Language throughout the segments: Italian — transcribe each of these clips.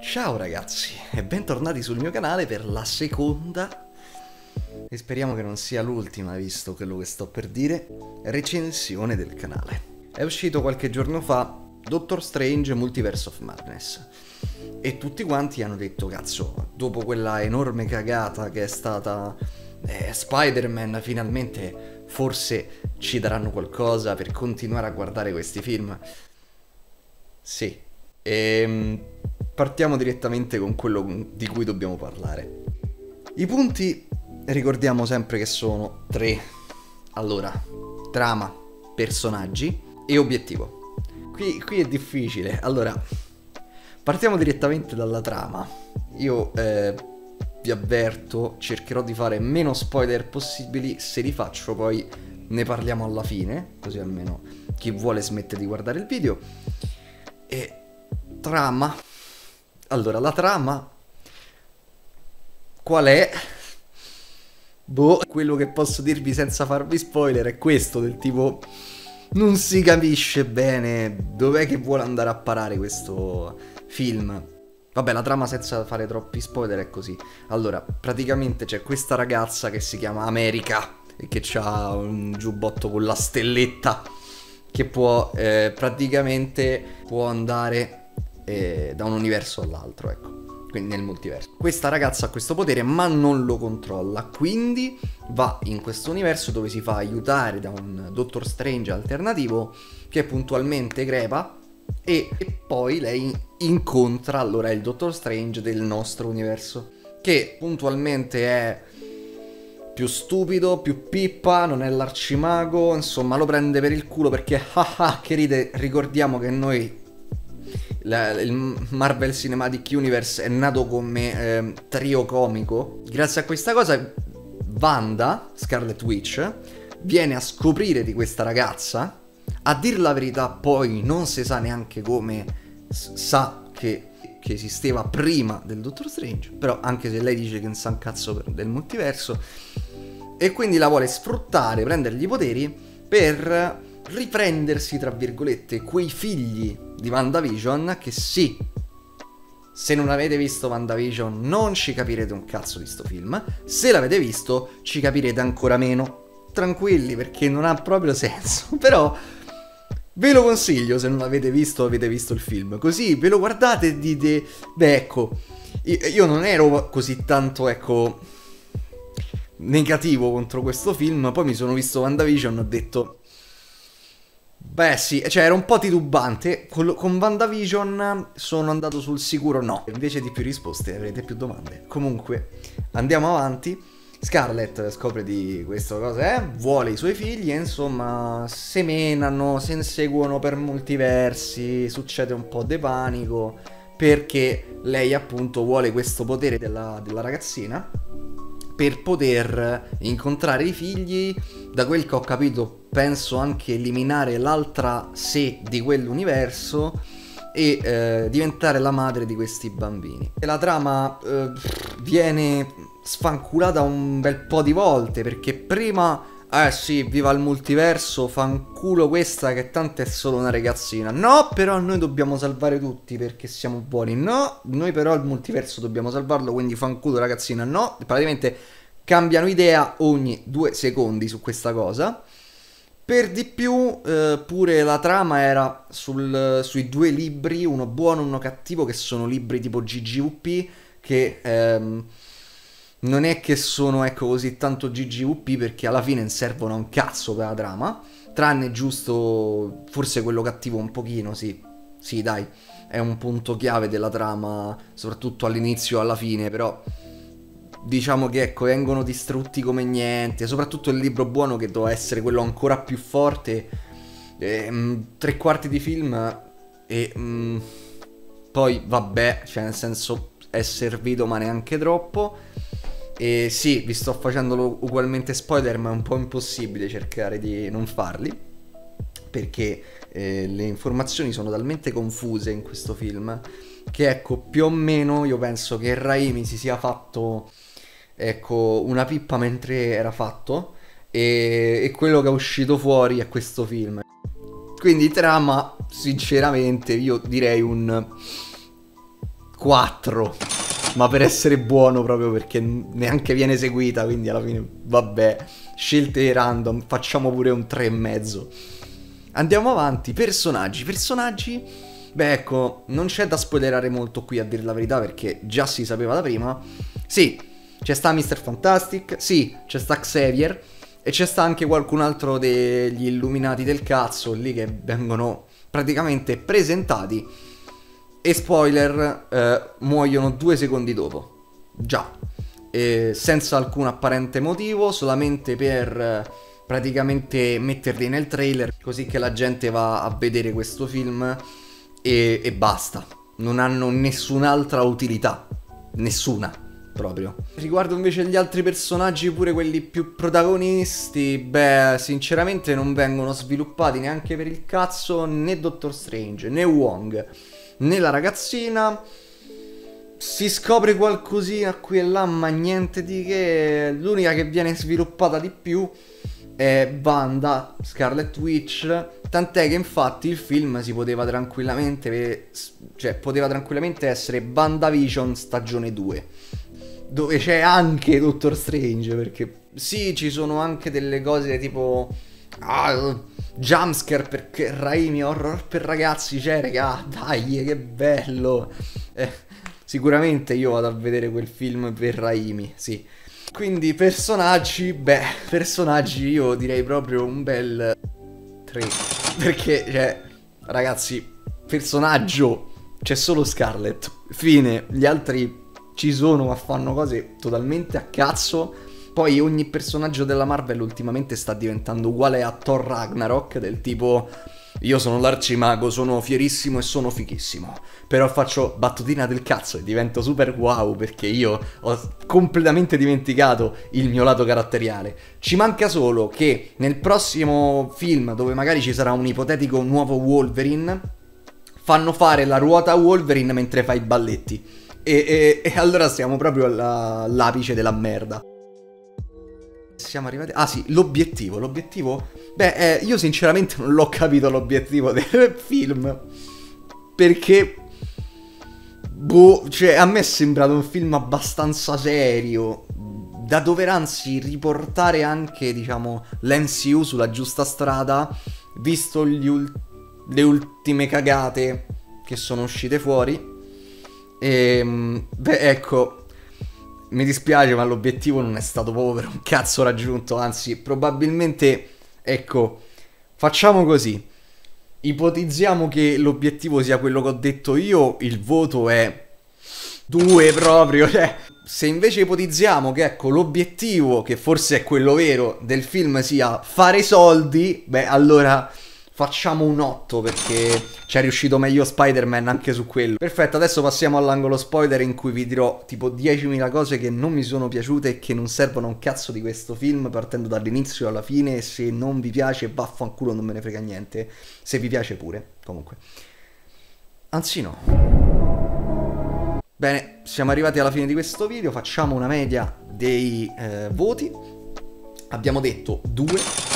Ciao ragazzi e bentornati sul mio canale per la seconda, e speriamo che non sia l'ultima visto quello che sto per dire, recensione del canale. È uscito qualche giorno fa Doctor Strange Multiverse of Madness e tutti quanti hanno detto cazzo, dopo quella enorme cagata che è stata Spider-Man, finalmente forse ci daranno qualcosa per continuare a guardare questi film. Sì. Partiamo direttamente con quello di cui dobbiamo parlare. I punti ricordiamo sempre che sono tre. Allora, trama, personaggi e obiettivo. Qui è difficile. Allora, partiamo direttamente dalla trama. Io vi avverto, cercherò di fare meno spoiler possibili. Se li faccio poi ne parliamo alla fine, così almeno chi vuole smette di guardare il video. E trama. Allora, la trama qual è? Boh, quello che posso dirvi senza farvi spoiler è questo, del tipo non si capisce bene dov'è che vuole andare a parare questo film. Vabbè, la trama senza fare troppi spoiler è così. Allora, praticamente c'è questa ragazza che si chiama America e che ha un giubbotto con la stelletta che può praticamente può andare da un universo all'altro, ecco, quindi nel multiverso. Questa ragazza ha questo potere ma non lo controlla, quindi va in questo universo dove si fa aiutare da un Doctor Strange alternativo che puntualmente crepa e poi lei incontra allora il Doctor Strange del nostro universo, che puntualmente è più stupido, più pippa, non è l'arcimago, insomma lo prende per il culo perché che ride. Ricordiamo che noi il Marvel Cinematic Universe è nato come trio comico. Grazie a questa cosa Wanda, Scarlet Witch, viene a scoprire di questa ragazza. A dir la verità poi non si sa neanche come sa che esisteva prima del Doctor Strange, però anche se lei dice che non sa un cazzo del multiverso, e quindi la vuole sfruttare, prendergli i poteri per riprendersi tra virgolette quei figli di WandaVision che sì, se non avete visto WandaVision non ci capirete un cazzo di sto film, se l'avete visto ci capirete ancora meno, tranquilli perché non ha proprio senso, però ve lo consiglio se non l'avete visto, avete visto il film, così ve lo guardate e dite, beh ecco, io non ero così tanto, ecco, negativo contro questo film, poi mi sono visto WandaVision e ho detto, beh sì, cioè ero un po' titubante, con WandaVision sono andato sul sicuro no, invece di più risposte avrete più domande. Comunque, andiamo avanti. Scarlett scopre di questa cosa, vuole i suoi figli e insomma semenano, si inseguono per multiversi, succede un po' di panico perché lei appunto vuole questo potere della ragazzina per poter incontrare i figli, da quel che ho capito penso anche eliminare l'altra sé di quell'universo e diventare la madre di questi bambini. E la trama viene sfanculata un bel po' di volte perché prima sì, viva il multiverso, fanculo questa che tanto è solo una ragazzina, no però noi dobbiamo salvare tutti perché siamo buoni, no noi però il multiverso dobbiamo salvarlo quindi fanculo ragazzina, no, praticamente cambiano idea ogni 2 secondi su questa cosa. Per di più pure la trama era sui 2 libri, uno buono e uno cattivo, che sono libri tipo GGVP, che non è che sono ecco così tanto GGVP perché alla fine non servono a un cazzo per la trama, tranne giusto forse quello cattivo un pochino, sì dai, è un punto chiave della trama, soprattutto all'inizio e alla fine, però diciamo che ecco vengono distrutti come niente, soprattutto il libro buono che doveva essere quello ancora più forte, 3/4 di film e poi vabbè, cioè nel senso è servito ma neanche troppo. E sì, vi sto facendo ugualmente spoiler ma è un po' impossibile cercare di non farli perché le informazioni sono talmente confuse in questo film che ecco più o meno io penso che Raimi si sia fatto ecco una pippa mentre era fatto e quello che è uscito fuori è questo film. Quindi trama sinceramente io direi un 4. Ma per essere buono proprio perché neanche viene seguita, quindi alla fine vabbè, scelte random, facciamo pure un 3,5. Andiamo avanti, personaggi, beh ecco, non c'è da spoilerare molto qui a dire la verità perché già si sapeva da prima. Sì, c'è sta Mr. Fantastic, sì, c'è sta Xavier e c'è sta anche qualcun altro degli illuminati del cazzo lì che vengono praticamente presentati. E spoiler, muoiono 2 secondi dopo. Già. Senza alcun apparente motivo, solamente per praticamente metterli nel trailer, così che la gente va a vedere questo film e basta. Non hanno nessun'altra utilità. Nessuna, proprio. Riguardo invece gli altri personaggi, pure quelli più protagonisti, beh, sinceramente non vengono sviluppati neanche per il cazzo né Doctor Strange, né Wong, né la ragazzina. Si scopre qualcosina qui e là, ma niente di che. L'unica che viene sviluppata di più è Wanda, Scarlet Witch. Tant'è che infatti il film si poteva tranquillamente, cioè poteva tranquillamente essere WandaVision stagione 2, dove c'è anche Doctor Strange, perché sì, ci sono anche delle cose tipo jumpscare perché Raimi, horror per ragazzi, c'è, raga, dai, che bello. Sicuramente io vado a vedere quel film per Raimi, sì. Quindi personaggi, beh, personaggi io direi proprio un bel 3. Perché, cioè, ragazzi, personaggio, c'è solo Scarlett, fine, gli altri ci sono ma fanno cose totalmente a cazzo. Poi ogni personaggio della Marvel ultimamente sta diventando uguale a Thor Ragnarok, del tipo io sono l'arcimago, sono fierissimo e sono fighissimo, però faccio battutina del cazzo e divento super wow perché io ho completamente dimenticato il mio lato caratteriale. Ci manca solo che nel prossimo film, dove magari ci sarà un ipotetico nuovo Wolverine, fanno fare la ruota a Wolverine mentre fa i balletti e allora siamo proprio all'apice della merda. Siamo arrivati... Ah sì, l'obiettivo... Beh, io sinceramente non l'ho capito l'obiettivo del film. Perché... boh, cioè a me è sembrato un film abbastanza serio, da dover anzi riportare anche, diciamo, l'MCU sulla giusta strada, visto le ultime cagate che sono uscite fuori. Beh, ecco... Mi dispiace, ma l'obiettivo non è stato proprio per un cazzo raggiunto. Anzi, probabilmente, ecco, facciamo così. Ipotizziamo che l'obiettivo sia quello che ho detto io, il voto è 2 proprio. Cioè, se invece ipotizziamo che, ecco, l'obiettivo, che forse è quello vero, del film sia fare soldi, beh, allora... facciamo un 8 perché ci è riuscito meglio Spider-Man anche su quello. Perfetto, adesso passiamo all'angolo spoiler in cui vi dirò tipo 10.000 cose che non mi sono piaciute e che non servono un cazzo di questo film, partendo dall'inizio alla fine. Se non vi piace, vaffanculo, non me ne frega niente. Se vi piace pure, comunque. Anzi no. Bene, siamo arrivati alla fine di questo video, facciamo una media dei voti. Abbiamo detto 2...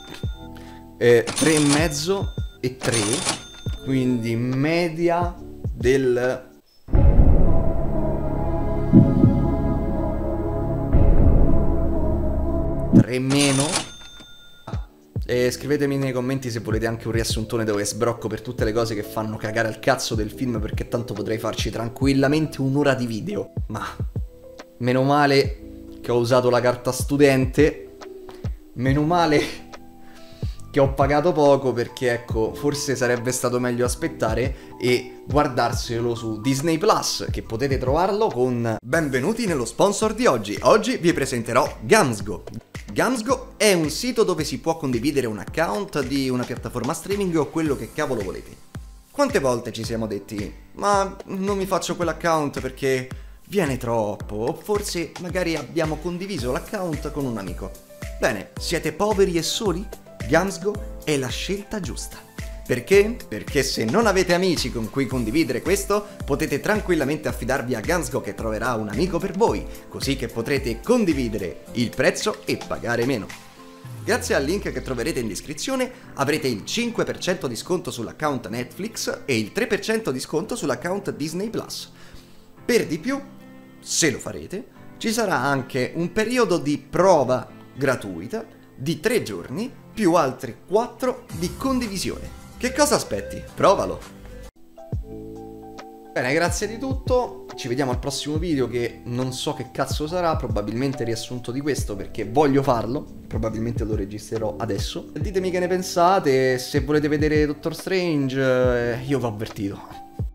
3,5 e 3, quindi media del 3 meno. Scrivetemi nei commenti se volete anche un riassuntone dove sbrocco per tutte le cose che fanno cagare al cazzo del film, perché tanto potrei farci tranquillamente un'ora di video. Ma meno male che ho usato la carta studente, meno male che ho pagato poco, perché ecco, forse sarebbe stato meglio aspettare e guardarselo su Disney Plus, che potete trovarlo con... Benvenuti nello sponsor di oggi. Oggi vi presenterò Gamsgo. Gamsgo è un sito dove si può condividere un account di una piattaforma streaming o quello che cavolo volete. Quante volte ci siamo detti, ma non mi faccio quell'account perché viene troppo, o forse magari abbiamo condiviso l'account con un amico. Bene, siete poveri e soli? Gamsgo è la scelta giusta. Perché? Perché se non avete amici con cui condividere questo, potete tranquillamente affidarvi a Gamsgo che troverà un amico per voi, così che potrete condividere il prezzo e pagare meno. Grazie al link che troverete in descrizione avrete il 5% di sconto sull'account Netflix e il 3% di sconto sull'account Disney Plus. Per di più, se lo farete, ci sarà anche un periodo di prova gratuita di 3 giorni più altri 4 di condivisione. Che cosa aspetti? Provalo! Bene, grazie di tutto, ci vediamo al prossimo video che non so che cazzo sarà, probabilmente riassunto di questo perché voglio farlo, probabilmente lo registrerò adesso. Ditemi che ne pensate, se volete vedere Doctor Strange, io vi ho avvertito.